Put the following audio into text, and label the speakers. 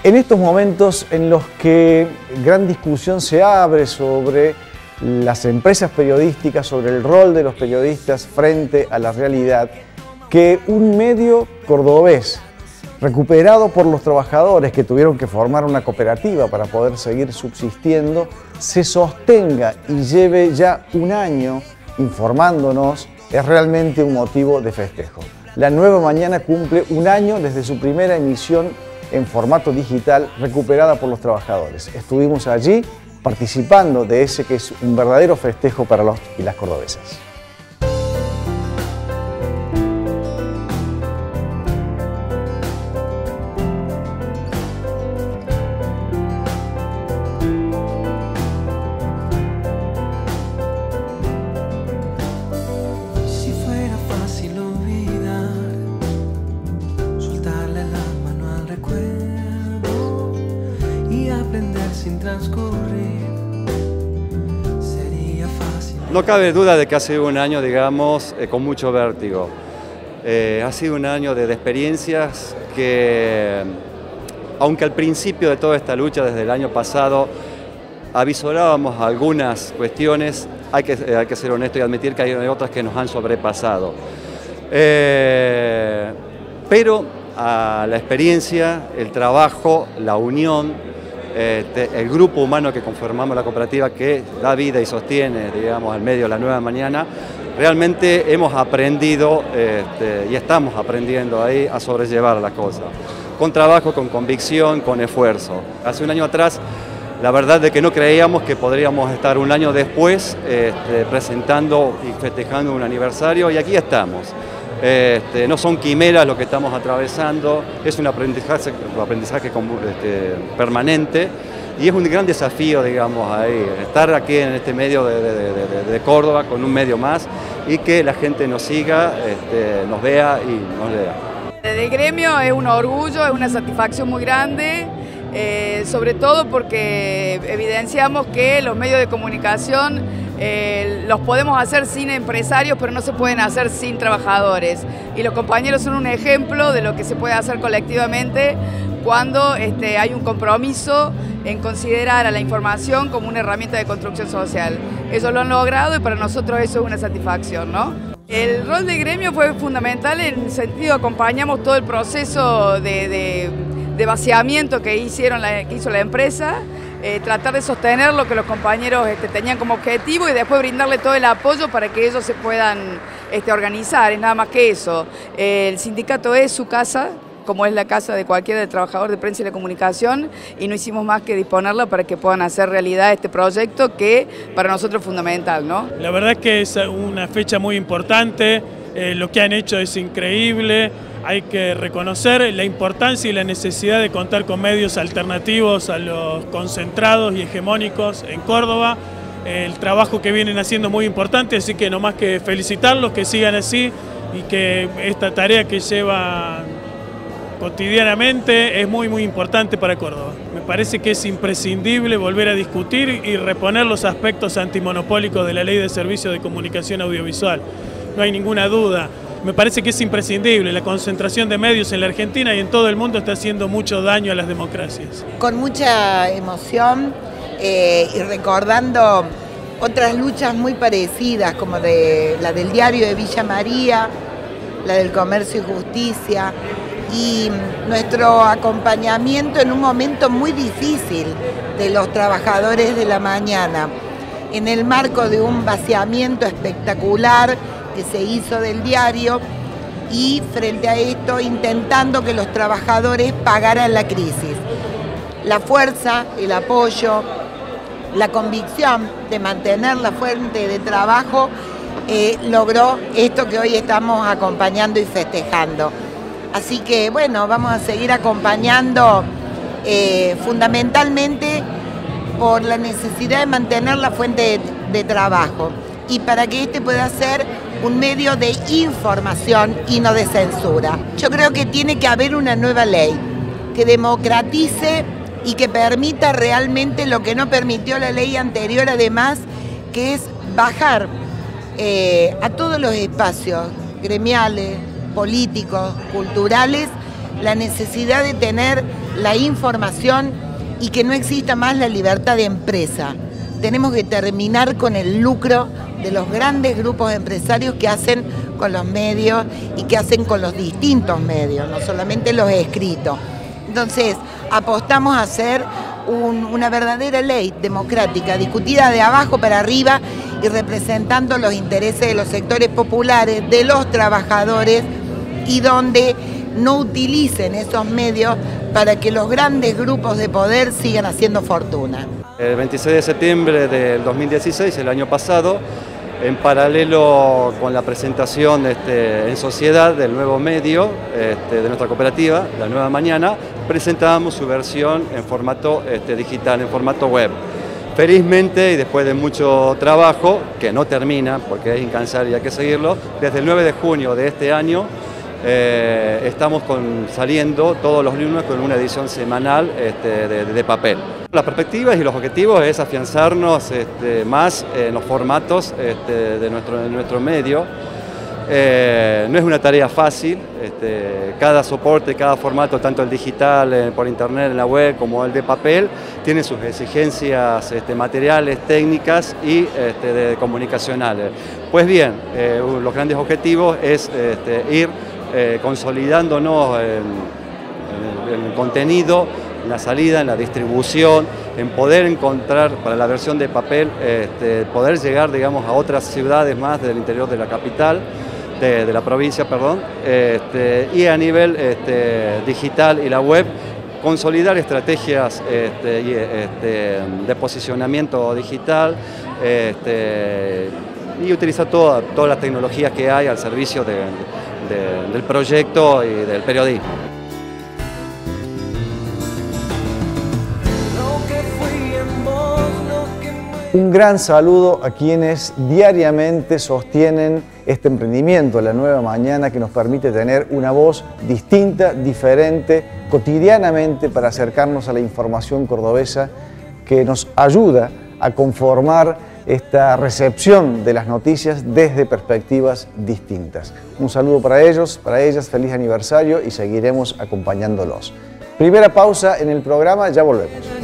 Speaker 1: En estos momentos en los que gran discusión se abre sobre las empresas periodísticas, sobre el rol de los periodistas frente a la realidad, que un medio cordobés, recuperado por los trabajadores que tuvieron que formar una cooperativa para poder seguir subsistiendo, se sostenga y lleve ya un año informándonos, es realmente un motivo de festejo. La Nueva Mañana cumple un año desde su primera emisión en formato digital, recuperada por los trabajadores. Estuvimos allí participando de ese que es un verdadero festejo para los y las cordobesas.
Speaker 2: Sin transcurrir, sería fácil.
Speaker 3: No cabe duda de que ha sido un año, digamos, con mucho vértigo. Ha sido un año de experiencias que, aunque al principio de toda esta lucha, desde el año pasado, avisorábamos algunas cuestiones, hay que ser honesto y admitir que hay otras que nos han sobrepasado. Pero a la experiencia, el trabajo, la unión, el grupo humano que conformamos la cooperativa, que da vida y sostiene, digamos, al medio de la Nueva Mañana, realmente hemos aprendido y estamos aprendiendo ahí a sobrellevar las cosas, con trabajo, con convicción, con esfuerzo. Hace un año atrás, la verdad de que no creíamos que podríamos estar un año después presentando y festejando un aniversario, y aquí estamos. No son quimeras lo que estamos atravesando, es un aprendizaje permanente, y es un gran desafío, digamos, ahí, estar aquí en este medio de Córdoba, con un medio más, y que la gente nos siga, nos vea y nos lea.
Speaker 4: Desde el gremio es un orgullo, es una satisfacción muy grande, sobre todo porque evidenciamos que los medios de comunicación los podemos hacer sin empresarios, pero no se pueden hacer sin trabajadores. Y los compañeros son un ejemplo de lo que se puede hacer colectivamente cuando hay un compromiso en considerar a la información como una herramienta de construcción social. Ellos lo han logrado y para nosotros eso es una satisfacción, ¿no? El rol del gremio fue fundamental en el sentido, acompañamos todo el proceso de vaciamiento que hizo la empresa, tratar de sostener lo que los compañeros tenían como objetivo y después brindarle todo el apoyo para que ellos se puedan organizar, es nada más que eso. El sindicato es su casa, como es la casa de cualquier trabajador de prensa y de comunicación, y no hicimos más que disponerla para que puedan hacer realidad este proyecto que para nosotros es fundamental, ¿no?
Speaker 5: La verdad es que es una fecha muy importante, lo que han hecho es increíble. Hay que reconocer la importancia y la necesidad de contar con medios alternativos a los concentrados y hegemónicos en Córdoba. El trabajo que vienen haciendo es muy importante, así que no más que felicitarlos, que sigan así y que esta tarea que llevan cotidianamente es muy importante para Córdoba. Me parece que es imprescindible volver a discutir y reponer los aspectos antimonopólicos de la Ley de Servicios de Comunicación Audiovisual. No hay ninguna duda. Me parece que es imprescindible. La concentración de medios en la Argentina y en todo el mundo está haciendo mucho daño a las democracias.
Speaker 6: Con mucha emoción y recordando otras luchas muy parecidas, como la del diario de Villa María, la del Comercio y Justicia, y nuestro acompañamiento en un momento muy difícil de los trabajadores de la mañana, en el marco de un vaciamiento espectacular que se hizo del diario, y frente a esto intentando que los trabajadores pagaran la crisis. La fuerza, el apoyo, la convicción de mantener la fuente de trabajo logró esto que hoy estamos acompañando y festejando. Así que bueno, vamos a seguir acompañando fundamentalmente por la necesidad de mantener la fuente de trabajo y para que este pueda ser un medio de información y no de censura. Yo creo que tiene que haber una nueva ley que democratice y que permita realmente lo que no permitió la ley anterior, además, que es bajar a todos los espacios gremiales, políticos, culturales, la necesidad de tener la información y que no exista más la libertad de empresa. Tenemos que terminar con el lucro de los grandes grupos empresarios que hacen con los medios y que hacen con los distintos medios, no solamente los escritos. Entonces, apostamos a hacer una verdadera ley democrática, discutida de abajo para arriba y representando los intereses de los sectores populares, de los trabajadores, y donde no utilicen esos medios para que los grandes grupos de poder sigan haciendo fortuna.
Speaker 3: El 26 de septiembre del 2016, el año pasado, en paralelo con la presentación en sociedad del nuevo medio de nuestra cooperativa, La Nueva Mañana, presentábamos su versión en formato digital, en formato web. Felizmente, y después de mucho trabajo, que no termina porque es incansable y hay que seguirlo, desde el 9 de junio de este año estamos saliendo todos los lunes con una edición semanal de papel. Las perspectivas y los objetivos es afianzarnos más en los formatos de nuestro medio. No es una tarea fácil, cada soporte, cada formato, tanto el digital por internet en la web como el de papel, tiene sus exigencias materiales, técnicas y comunicacionales. Pues bien, los grandes objetivos es ir consolidándonos en el contenido, en la salida, en la distribución, en poder encontrar para la versión de papel, poder llegar, digamos, a otras ciudades más del interior de la capital, de la provincia, perdón, y a nivel digital y la web, consolidar estrategias de posicionamiento digital y utilizar todas las tecnologías que hay al servicio del proyecto y del periodismo.
Speaker 1: Un gran saludo a quienes diariamente sostienen este emprendimiento, La Nueva Mañana, que nos permite tener una voz distinta, diferente, cotidianamente para acercarnos a la información cordobesa que nos ayuda a conformar esta recepción de las noticias desde perspectivas distintas. Un saludo para ellos, para ellas, feliz aniversario y seguiremos acompañándolos. Primera pausa en el programa, ya volvemos.